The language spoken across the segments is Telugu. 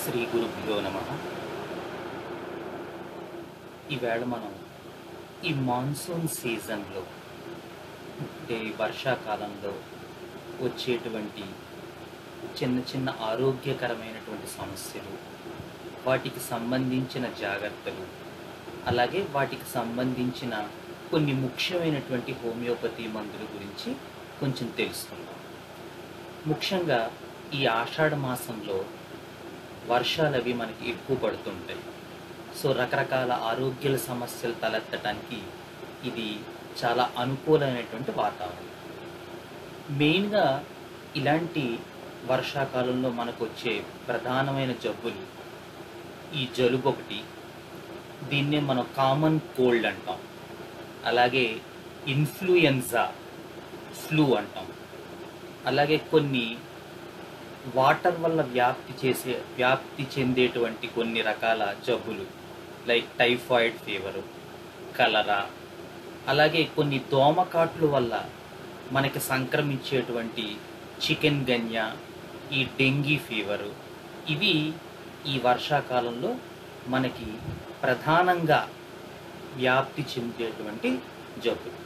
శ్రీ గురుభ్యో నమః. ఈవేళ మనం ఈ మాన్సూన్ సీజన్లో అంటే వర్షాకాలంలో వచ్చేటువంటి చిన్న చిన్న ఆరోగ్యకరమైనటువంటి సమస్యలు, వాటికి సంబంధించిన జాగ్రత్తలు, అలాగే వాటికి సంబంధించిన కొన్ని ముఖ్యమైనటువంటి హోమియోపతి మందుల గురించి కొంచెం తెలుసుకుందాం. ముఖ్యంగా ఈ ఆషాఢ మాసంలో వర్షాలు అవి మనకి ఎక్కువ పడుతుంటాయి. సో రకరకాల ఆరోగ్య సమస్యలు తలెత్తడానికి ఇది చాలా అనుకూలమైనటువంటి వాతావరణం. మెయిన్గా ఇలాంటి వర్షాకాలంలో మనకు వచ్చే ప్రధానమైన జబ్బులు ఈ జలుబు ఒకటి, దీన్నే మనం కామన్ కోల్డ్ అంటాం. అలాగే ఇన్ఫ్లుయెన్జా, ఫ్లూ అంటాం. అలాగే కొన్ని వాటర్ వల్ల వ్యాప్తి చెందేటువంటి కొన్ని రకాల జబ్బులు లైక్ టైఫాయిడ్ ఫీవరు, కలరా, అలాగే కొన్ని దోమకాట్లు వల్ల మనకి సంక్రమించేటువంటి చికెన్ గన్యా, ఈ డెంగీ ఫీవరు, ఇవి ఈ వర్షాకాలంలో మనకి ప్రధానంగా వ్యాప్తి చెందేటువంటి జబ్బులు.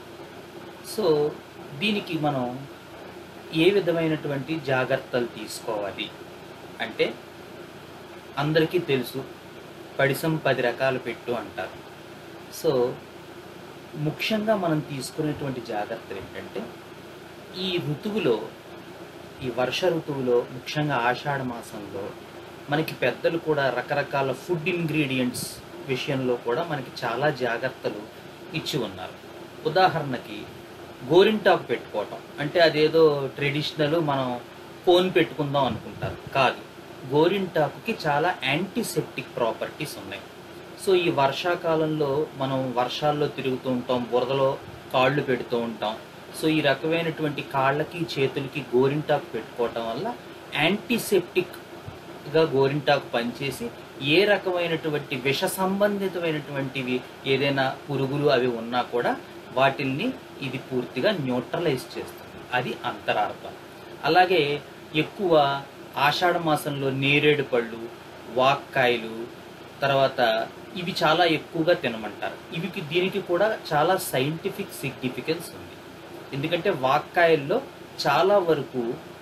సో దీనికి మనం ఏ విధమైనటువంటి జాగ్రత్తలు తీసుకోవాలి అంటే, అందరికీ తెలుసు పడిసం 10 రకాలు పెట్టు అంటారు. సో ముఖ్యంగా మనం తీసుకునేటువంటి జాగ్రత్తలు ఏంటంటే, ఈ ఋతువులో, ఈ వర్ష ఋతువులో, ముఖ్యంగా ఆషాఢ మాసంలో మనకి పెద్దలు కూడా రకరకాల ఫుడ్ ఇంగ్రీడియంట్స్ విషయంలో కూడా మనకి చాలా జాగ్రత్తలు ఇచ్చి ఉన్నారు. ఉదాహరణకి గోరింటాకు పెట్టుకోవటం అంటే అదేదో ట్రెడిషనల్, మనం కోన్ పెట్టుకుందాం అనుకుంటారు. కాదు, గోరింటాకుకి చాలా యాంటీసెప్టిక్ ప్రాపర్టీస్ ఉన్నాయి. సో ఈ వర్షాకాలంలో మనం వర్షాల్లో తిరుగుతూ ఉంటాం, బురదలో కాళ్ళు పెడుతూ ఉంటాం. సో ఈ రకమైనటువంటి కాళ్ళకి చేతులకి గోరింటాకు పెట్టుకోవటం వల్ల యాంటీసెప్టిక్గా గోరింటాకు పనిచేసి ఏ రకమైనటువంటి విష సంబంధితమైనటువంటివి ఏదైనా పురుగులు అవి ఉన్నా కూడా వాటిల్ని ఇది పూర్తిగా న్యూట్రలైజ్ చేస్తుంది. అది అంతరార్థం. అలాగే ఎక్కువ ఆషాఢ మాసంలో నేరేడు పళ్ళు, వాక్కాయలు, తర్వాత ఇవి చాలా ఎక్కువగా తినమంటారు. దీనికి కూడా చాలా సైంటిఫిక్ సిగ్నిఫికెన్స్ ఉంది. ఎందుకంటే వాక్కాయల్లో చాలా వరకు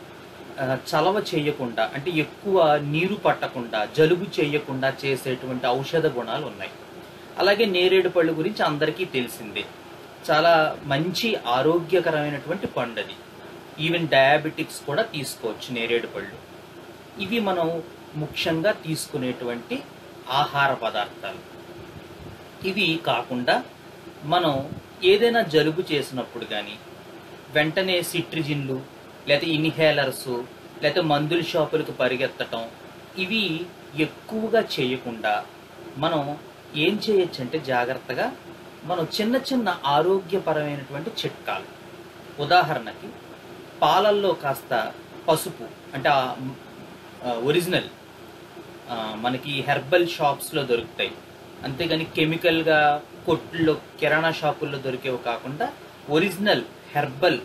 చలవ చేయకుండా, అంటే ఎక్కువ నీరు పట్టకుండా, జలుబు చేయకుండా చేసేటువంటి ఔషధ గుణాలు ఉన్నాయి. అలాగే నేరేడు పళ్ళు గురించి అందరికీ తెలిసిందే, చాలా మంచి ఆరోగ్యకరమైనటువంటి పండు అది. ఈవెన్ డయాబెటిక్స్ కూడా తీసుకోవచ్చు నేరేడు పళ్ళు. ఇవి మనం ముఖ్యంగా తీసుకునేటువంటి ఆహార పదార్థాలు. ఇవి కాకుండా మనం ఏదైనా జలుబు చేసినప్పుడు కానీ వెంటనే సిట్రిజిన్లు, లేకపోతే ఇన్హేలర్స్, లేకపోతే మందుల షాపులకు పరిగెత్తటం, ఇవి ఎక్కువగా చేయకుండా మనం ఏం చేయొచ్చు అంటే, జాగ్రత్తగా మనం చిన్న చిన్న ఆరోగ్యపరమైనటువంటి చిట్కాలు. ఉదాహరణకి పాలల్లో కాస్త పసుపు, అంటే ఒరిజినల్ మనకి హెర్బల్ షాప్స్లో దొరుకుతాయి, అంతేగాని కెమికల్గా కొట్టుల్లో కిరాణా షాపుల్లో దొరికేవి కాకుండా ఒరిజినల్ హెర్బల్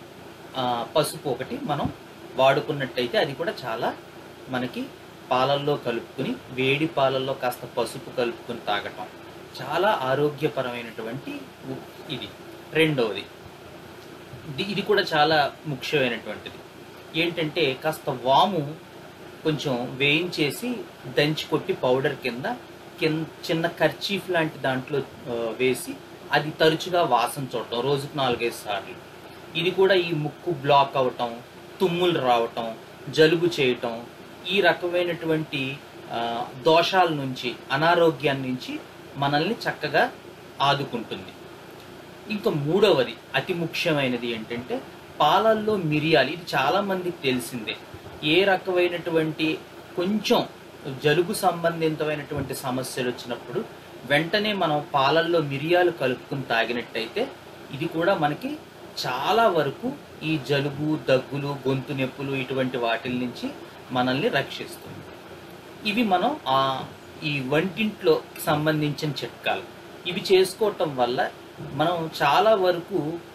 పసుపు ఒకటి మనం వాడుకున్నట్టయితే అది కూడా చాలా మనకి పాలల్లో కలుపుకుని, వేడి పాలల్లో కాస్త పసుపు కలుపుకుని తాగటం చాలా ఆరోగ్యపరమైనటువంటి ఇది. రెండవది, ఇది కూడా చాలా ముఖ్యమైనటువంటిది ఏంటంటే, కాస్త వాము కొంచెం వేయించేసి దంచి కొట్టి పౌడర్ కింద చిన్న కర్చీఫ్ లాంటి దాంట్లో వేసి అది తరచుగా వాసన చూడటం, రోజుకు 4-5 సార్లు. ఇది కూడా ఈ ముక్కు బ్లాక్ అవటం, తుమ్ములు రావటం, జలుబు చేయటం, ఈ రకమైనటువంటి దోషాల నుంచి, అనారోగ్యాన్ని నుంచి మనల్ని చక్కగా ఆదుకుంటుంది. ఇంకా మూడవది, అతి ముఖ్యమైనది ఏంటంటే, పాలల్లో మిరియాలు. ఇది చాలా మందికి తెలిసిందే. ఏ రకమైనటువంటి కొంచెం జలుబు సంబంధితమైనటువంటి సమస్యలు వచ్చినప్పుడు వెంటనే మనం పాలల్లో మిరియాలు కలుపుకుని తాగినట్టయితే ఇది కూడా మనకి చాలా వరకు ఈ జలుబు, దగ్గులు, గొంతు నొప్పులు ఇటువంటి వాటి నుంచి మనల్ని రక్షిస్తుంది. ఇవి మనం ఈ వంటింట్లో సంబంధించిన చిట్కాలు. ఇవి చేసుకోవటం వల్ల మనం చాలా వరకు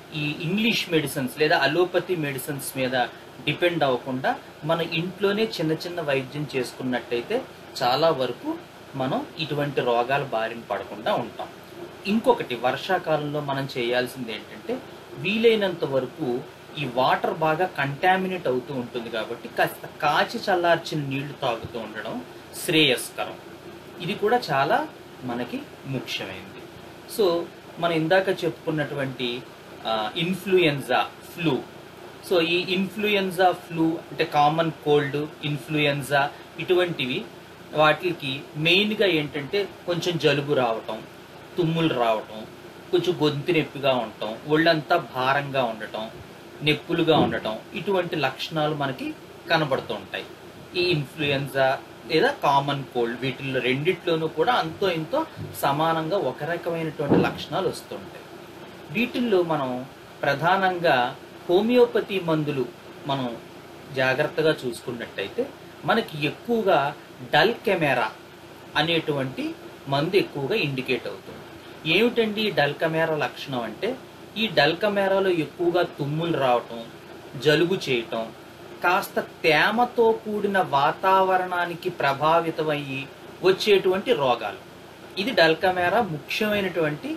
ఈ ఇంగ్లీష్ మెడిసిన్స్ లేదా అలోపతి మెడిసిన్స్ మీద డిపెండ్ అవ్వకుండా మన ఇంట్లోనే చిన్న చిన్న వైద్యం చేసుకున్నట్టయితే చాలా వరకు మనం ఇటువంటి రోగాల బారిన పడకుండా ఉంటాం. ఇంకొకటి, వర్షాకాలంలో మనం చేయాల్సింది ఏంటంటే వీలైనంత వరకు ఈ వాటర్ బాగా కంటామినేట్ అవుతూ ఉంటుంది కాబట్టి కాస్త కాచి చల్లార్చిన నీళ్లు తాగుతూ ఉండడం శ్రేయస్కరం. ఇది కూడా చాలా మనకి ముఖ్యమైనది. సో మనం ఇందాక చెప్పుకున్నటువంటి ఇన్ఫ్లుయెన్జా, ఫ్లూ. సో ఈ ఇన్ఫ్లుయెన్జా, ఫ్లూ అంటే కామన్ కోల్డ్, ఇన్ఫ్లుయెన్జా ఇటువంటివి వాటికి మెయిన్గా ఏంటంటే కొంచెం జలుబు రావటం, తుమ్ములు రావటం, కొంచెం గొంతు నొప్పిగా ఉండటం, ఒళ్ళంతా భారంగా ఉండటం, నొప్పులుగా ఉండటం, ఇటువంటి లక్షణాలు మనకి కనబడుతూ ఉంటాయి. ఈ ఇన్ఫ్లుయెన్జా లేదా కామన్ కోల్డ్ వీటిల్లో రెండిట్లోనూ కూడా అంతో ఇంతో సమానంగా ఒక రకమైనటువంటి లక్షణాలు వస్తుంటాయి. వీటిల్లో మనం ప్రధానంగా హోమియోపతి మందులు మనం జాగ్రత్తగా చూసుకున్నట్టయితే మనకి ఎక్కువగా డల్కెమెరా అనేటువంటి మందు ఎక్కువగా ఇండికేట్ అవుతుంది. ఏమిటండి డల్కెమెరా లక్షణం అంటే, ఈ డల్కెమెరాలో ఎక్కువగా తుమ్ములు రావటం, జలుబు చేయటం, కాస్త తేమతో కూడిన వాతావరణానికి ప్రభావితమయ్యి వచ్చేటువంటి రోగాలు. ఇది డల్కెమెరా ముఖ్యమైనటువంటి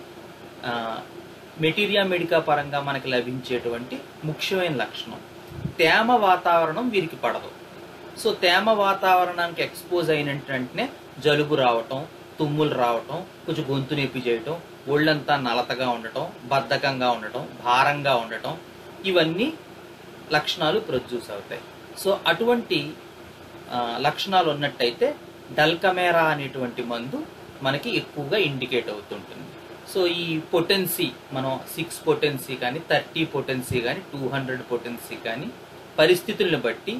మెటీరియా మెడికా పరంగా మనకి లభించేటువంటి ముఖ్యమైన లక్షణం. తేమ వాతావరణం వీరికి పడదు. సో తేమ వాతావరణానికి ఎక్స్పోజ్ అయిన వెంటనే జలుబు రావటం, తుమ్ములు రావటం, కొంచెం గొంతు నొప్పి చేయటం, ఒళ్ళంతా నలతగా ఉండటం, బద్ధకంగా ఉండటం, భారంగా ఉండటం, ఇవన్నీ లక్షణాలు ప్రొడ్యూస్ అవుతాయి. సో అటువంటి లక్షణాలు ఉన్నట్టయితే డల్కెమెరా అనేటువంటి మందు మనకి ఎక్కువగా ఇండికేట్ అవుతుంటుంది. సో ఈ పొటెన్సీ మనం 6 పొటెన్సీ కానీ 30 పొటెన్సీ కానీ 200 పొటెన్సీ కానీ పరిస్థితులను బట్టి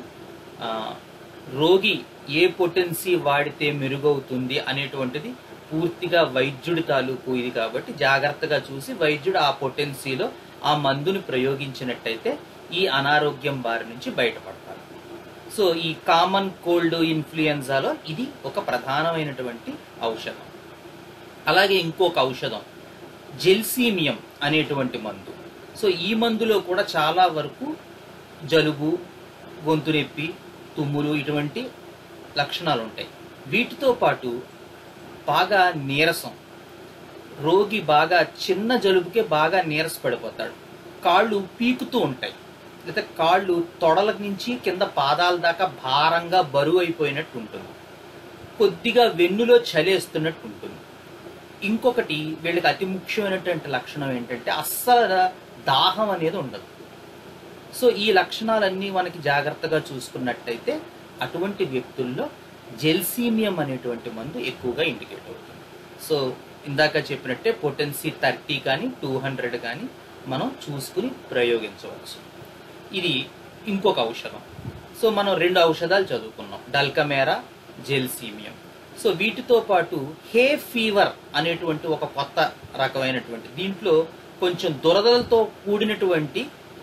రోగి ఏ పొటెన్సీ వాడితే మెరుగవుతుంది అనేటువంటిది పూర్తిగా వైద్యుడి తాలూకు ఇది కాబట్టి జాగ్రత్తగా చూసి వైద్యుడు ఆ పొటెన్సీలో ఆ మందుని ప్రయోగించినట్టయితే ఈ అనారోగ్యం బారి నుంచి బయటపడతారు. సో ఈ కామన్ కోల్డ్, ఇన్ఫ్లుయెన్జాలో ఇది ఒక ప్రధానమైనటువంటి ఔషధం. అలాగే ఇంకొక ఔషధం జెల్సీమియం అనేటువంటి మందు. సో ఈ మందులో కూడా చాలా వరకు జలుబు, గొంతు నొప్పి, తుమ్ములు ఇటువంటి లక్షణాలు ఉంటాయి. వీటితో పాటు బాగా నీరసం, రోగి బాగా చిన్న జలుబుకే బాగా నీరస పడిపోతాడు, కాళ్ళు పీకుతూ ఉంటాయి, లేదా కాళ్ళు తొడల నుంచి కింద పాదాల దాకా భారంగా బరువు అయిపోయినట్టు ఉంటుంది, కొద్దిగా వెన్నులో చలేస్తున్నట్టు ఉంటుంది. ఇంకొకటి వీళ్ళకి అతి ముఖ్యమైనటువంటి లక్షణం ఏంటంటే అస్సలు దాహం అనేది ఉండదు. సో ఈ లక్షణాలన్నీ మనకి జాగ్రత్తగా చూసుకున్నట్టయితే అటువంటి వ్యక్తుల్లో జెల్సీమియం అనేటువంటి మందు ఎక్కువగా ఇండికేట్ అవుతుంది. సో ఇందాక చెప్పినట్టే పొటెన్సీ 30 కానీ 200 కానీ మనం చూసుకుని ప్రయోగించవచ్చు. ఇది ఇంకొక ఔషధం. సో మనం 2 ఔషధాలు చదువుకున్నాం, డల్కెమెరా, జెల్సీమియం. సో వీటితో పాటు హే ఫీవర్ అనేటువంటి ఒక కొత్త రకమైనటువంటి, దీంట్లో కొంచెం దురదలతో కూడినటువంటి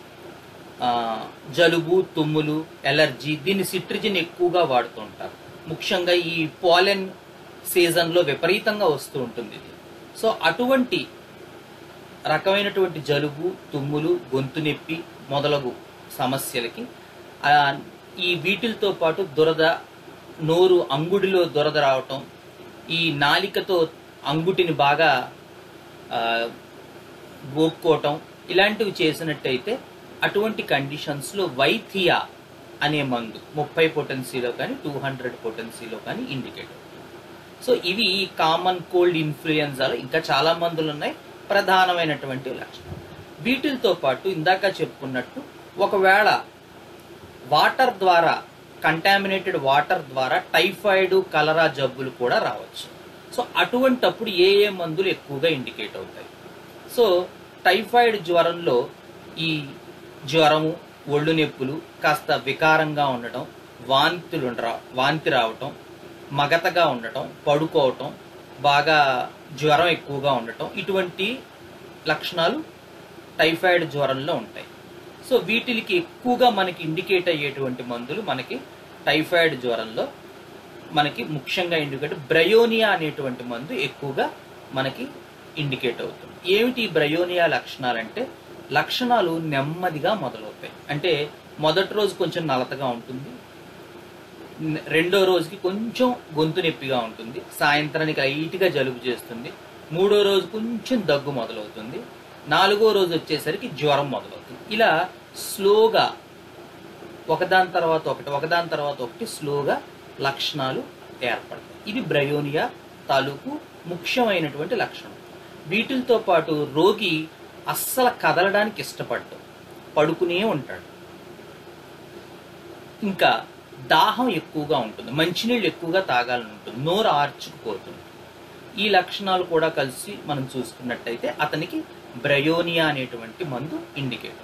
జలుబు, తుమ్ములు, ఎలర్జీ, దీన్ని సిట్రిజిన్ ఎక్కువగా వాడుతూ ఉంటారు. ముఖ్యంగా ఈ పాలెన్ సీజన్లో విపరీతంగా వస్తూ ఉంటుంది ఇది. సో అటువంటి రకమైనటువంటి జలుబు, తుమ్ములు, గొంతు నొప్పి మొదలగు సమస్యలకి ఈ వీటితో పాటు దురద, నోరు అంగుడిలో దురద రావటం, ఈ నాలికతో అంగుటిని బాగా గోక్కోవటం, ఇలాంటివి చేసినట్టయితే అటువంటి కండిషన్స్లో వైథియా అనే మందు 30 పొటెన్సీలో కానీ 200 పొటెన్సీలో కానీ ఇండికేట్ అవుతుంది. సో ఇవి కామన్ కోల్డ్, ఇన్ఫ్లుయెన్జాలో ఇంకా చాలా మందులు ఉన్నాయి, ప్రధానమైనటువంటి లక్షణం. వీటితో పాటు ఇందాక చెప్పుకున్నట్టు ఒకవేళ వాటర్ ద్వారా, కంటామినేటెడ్ వాటర్ ద్వారా టైఫాయిడ్, కలరా జబ్బులు కూడా రావచ్చు. సో అటువంటప్పుడు ఏ ఏ మందులు ఎక్కువగా ఇండికేట్ అవుతాయి? సో టైఫాయిడ్ జ్వరంలో ఈ జ్వరము, ఒళ్ళు నొప్పులు, కాస్త వికారంగా ఉండటం, వాంతి రావటం, మగతగా ఉండటం, పడుకోవటం, బాగా జ్వరం ఎక్కువగా ఉండటం, ఇటువంటి లక్షణాలు టైఫాయిడ్ జ్వరంలో ఉంటాయి. సో వీటికి ఎక్కువగా మనకి ఇండికేట్ అయ్యేటువంటి మందులు మనకి టైఫాయిడ్ జ్వరంలో మనకి ముఖ్యంగా ఇండికేట్ బ్రయోనియా అనేటువంటి మందు ఎక్కువగా మనకి ఇండికేట్ అవుతుంది. ఏమిటి బ్రయోనియా లక్షణాలంటే, లక్షణాలు నెమ్మదిగా మొదలవుతాయి. అంటే మొదటి రోజు కొంచెం నలతగా ఉంటుంది, రెండో రోజుకి కొంచెం గొంతు నొప్పిగా ఉంటుంది, సాయంత్రానికి లైట్గా జలుబు చేస్తుంది, మూడో రోజు కొంచెం దగ్గు మొదలవుతుంది, నాలుగో రోజు వచ్చేసరికి జ్వరం మొదలవుతుంది. ఇలా స్లోగా ఒకదాని తర్వాత ఒకటి స్లోగా లక్షణాలు ఏర్పడతాయి. ఇది బ్రయోనియా తాలూకు ముఖ్యమైనటువంటి లక్షణం. వీటితో పాటు రోగి అస్సలు కదలడానికి ఇష్టపడ్డాడు, పడుకునే ఉంటాడు. ఇంకా దాహం ఎక్కువగా ఉంటుంది, మంచినీళ్ళు ఎక్కువగా తాగాలని ఉంటుంది, నోరు ఆర్చుకుపోతుంది. ఈ లక్షణాలు కూడా కలిసి మనం చూసుకున్నట్టయితే అతనికి బ్రయోనియా అనేటువంటి మందు ఇండికేటర్.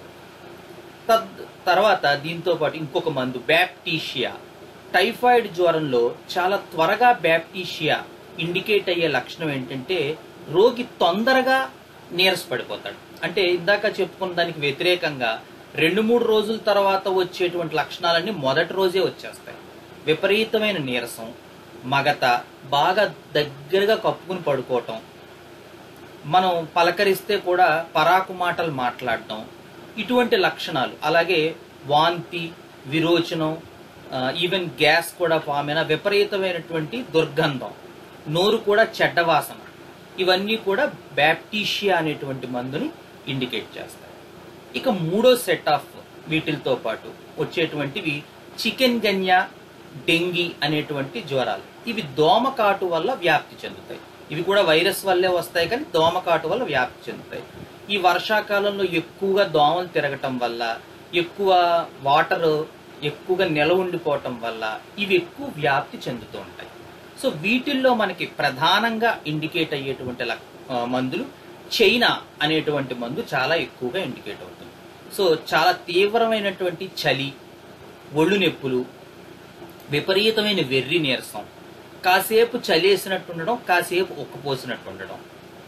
తర్వాత దీంతో పాటు ఇంకొక మందు బ్యాప్టీషియా. టైఫాయిడ్ జ్వరంలో చాలా త్వరగా బ్యాప్టీషియా ఇండికేట్ అయ్యే లక్షణం ఏంటంటే రోగి తొందరగా నీరసపడిపోతాడు. అంటే ఇందాక చెప్పుకున్న దానికి వ్యతిరేకంగా 2-3 రోజుల తర్వాత వచ్చేటువంటి లక్షణాలన్నీ మొదటి రోజే వచ్చేస్తాయి. విపరీతమైన నీరసం, మగత, బాగా దగ్గరగా కప్పుకుని పడుకోవటం, మనం పలకరిస్తే కూడా పరాకు మాటలు మాట్లాడటం, ఇటువంటి లక్షణాలు. అలాగే వాంతి, విరోచనం, ఈవెన్ గ్యాస్ కూడా ఫామ్ అయిన, విపరీతమైనటువంటి దుర్గంధం, నోరు కూడా చెడ్డవాసన, ఇవన్నీ కూడా బ్యాప్టీషియా అనేటువంటి మందుని ఇండికేట్ చేస్తాయి. ఇక మూడో సెట్ ఆఫ్ వీటితో పాటు వచ్చేటువంటివి చికెన్ గన్యా, డెంగీ అనేటువంటి జ్వరాలు. ఇవి దోమకాటు వల్ల వ్యాప్తి చెందుతాయి. ఇవి కూడా వైరస్ వల్లే వస్తాయి, కానీ దోమకాటు వల్ల వ్యాప్తి చెందుతాయి. ఈ వర్షాకాలంలో ఎక్కువగా దోమలు తిరగటం వల్ల, ఎక్కువ వాటర్ ఎక్కువగా నిలవ ఉండిపోవటం వల్ల ఇవి ఎక్కువ వ్యాప్తి చెందుతూ ఉంటాయి. సో వీటిల్లో మనకి ప్రధానంగా ఇండికేట్ అయ్యేటువంటి మందులు చైనా అనేటువంటి మందు చాలా ఎక్కువగా ఇండికేట్ అవుతుంది. సో చాలా తీవ్రమైనటువంటి చలి, ఒళ్ళు నొప్పులు, విపరీతమైన వెర్రి నీరసం, కాసేపు చలేసినట్టు ఉండడం, కాసేపు ఉక్కపోసినట్టు ఉండడం,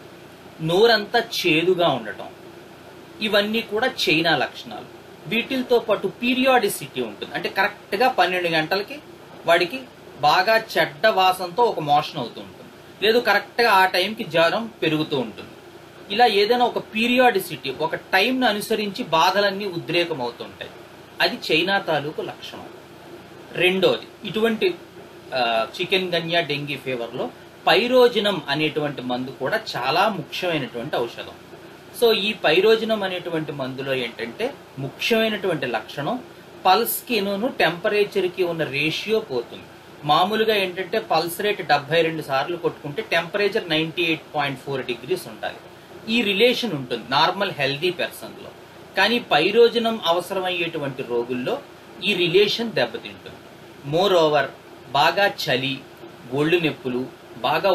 నోరంతా చేదుగా ఉండటం, ఇవన్నీ కూడా చైనా లక్షణాలు. వీటితో పాటు పీరియాడిసిటీ ఉంటుంది. అంటే కరెక్ట్గా 12 గంటలకి వాడికి బాగా చెడ్డ వాసనతో ఒక మోషన్ అవుతూ ఉంటుంది, లేదు కరెక్ట్గా ఆ టైంకి జ్వరం పెరుగుతూ ఉంటుంది. ఇలా ఏదైనా ఒక పీరియాడిసిటీ, ఒక టైంను అనుసరించి బాధలన్నీ ఉద్రేకం అవుతుంటాయి. అది చైనా తాలూకు లక్షణం. రెండోది, ఇటువంటి చికెన్ గన్యా, డెంగీ ఫీవర్లో పైరోజినం అనేటువంటి మందు కూడా చాలా ముఖ్యమైనటువంటి ఔషధం. సో ఈ పైరోజినం అనేటువంటి మందులో ఏంటంటే ముఖ్యమైనటువంటి లక్షణం పల్స్కిను టెంపరేచర్కి ఉన్న రేషియో పోతుంది. మామూలుగా ఏంటంటే పల్స్ రేట్ 72 సార్లు కొట్టుకుంటే టెంపరేచర్ 98.4 డిగ్రీస్ ఉండాలి. ఈ రిలేషన్ ఉంటుంది నార్మల్ హెల్దీ పర్సన్లో. కానీ పైరోజనం అవసరమయ్యేటువంటి రోగుల్లో ఈ రిలేషన్ దెబ్బతింటుంది. మోర్ ఓవర్ బాగా చలి, ఒళ్ళు నొప్పులు, బాగా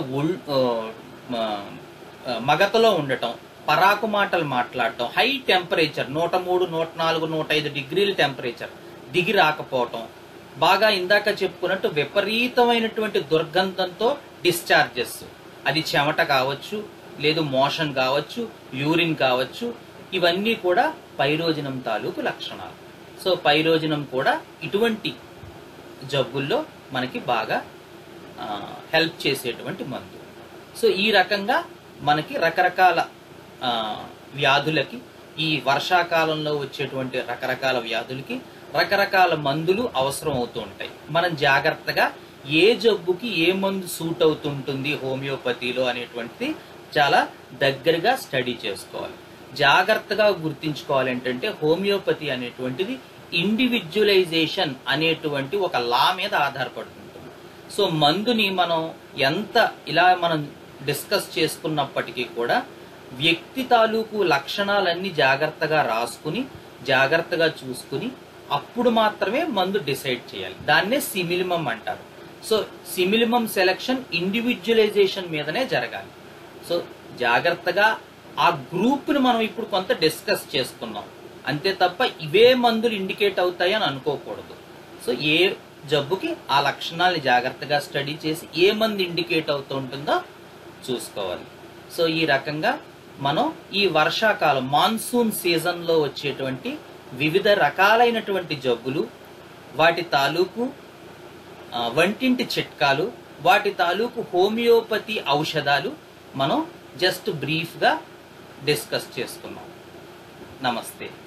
మగతలో ఉండటం, పరాకు మాటలు మాట్లాడటం, హై టెంపరేచర్ 103, 104, 105 డిగ్రీల టెంపరేచర్ దిగి రాకపోవటం, బాగా ఇందాక చెప్పుకున్నట్టు విపరీతమైనటువంటి దుర్గంధంతో డిశ్చార్జెస్, అది చెమట కావచ్చు, లేదు మోషన్ కావచ్చు, యూరిన్ కావచ్చు, ఇవన్నీ కూడా పైరోజనం తాలూకు లక్షణాలు. సో పైరోజనం కూడా ఇటువంటి జబ్బుల్లో మనకి బాగా హెల్ప్ చేసేటువంటి మందు. సో ఈ రకంగా మనకి రకరకాల వ్యాధులకి, ఈ వర్షాకాలంలో వచ్చేటువంటి రకరకాల వ్యాధులకి రకరకాల మందులు అవసరం అవుతూ ఉంటాయి. మనం జాగ్రత్తగా ఏ జబ్బుకి ఏ మందు సూట్ అవుతుంటుంది హోమియోపతిలో అనేటువంటిది చాలా దగ్గరగా స్టడీ చేసుకోవాలి. జాగ్రత్తగా గుర్తించుకోవాలి ఏంటంటే హోమియోపతి అనేటువంటిది ఇండివిజువలైజేషన్ అనేటువంటి ఒక లా మీద ఆధారపడుతుంటుంది. సో మందుని మనం ఎంత ఇలా మనం డిస్కస్ చేసుకున్నప్పటికీ కూడా వ్యక్తి తాలూకు లక్షణాలన్నీ జాగ్రత్తగా రాసుకుని, జాగ్రత్తగా చూసుకుని అప్పుడు మాత్రమే మందు డిసైడ్ చేయాలి. దాన్నే సిమిలిమం అంటారు. సో సిమిలిమం సెలెక్షన్ ఇండివిజువలైజేషన్ మీదనే జరగాలి. సో జాగ్రత్తగా ఆ గ్రూప్ను మనం ఇప్పుడు కొంత డిస్కస్ చేసుకున్నాం, అంతే తప్ప ఇవే మందులు ఇండికేట్ అవుతాయి అని అనుకోకూడదు. సో ఏ జబ్బుకి ఆ లక్షణాలను జాగ్రత్తగా స్టడీ చేసి ఏ మందు ఇండికేట్ అవుతూ ఉంటుందో చూసుకోవాలి. సో ఈ రకంగా మనం ఈ వర్షాకాలం మాన్సూన్ సీజన్లో వచ్చేటువంటి వివిధ రకాలైనటువంటి జబ్బులు, వాటి తాలూకు వంటింటి చిట్కాలు, వాటి తాలూకు హోమియోపతి ఔషధాలు మనం జస్ట్ బ్రీఫ్గా డిస్కస్ చేసుకున్నాం. నమస్తే.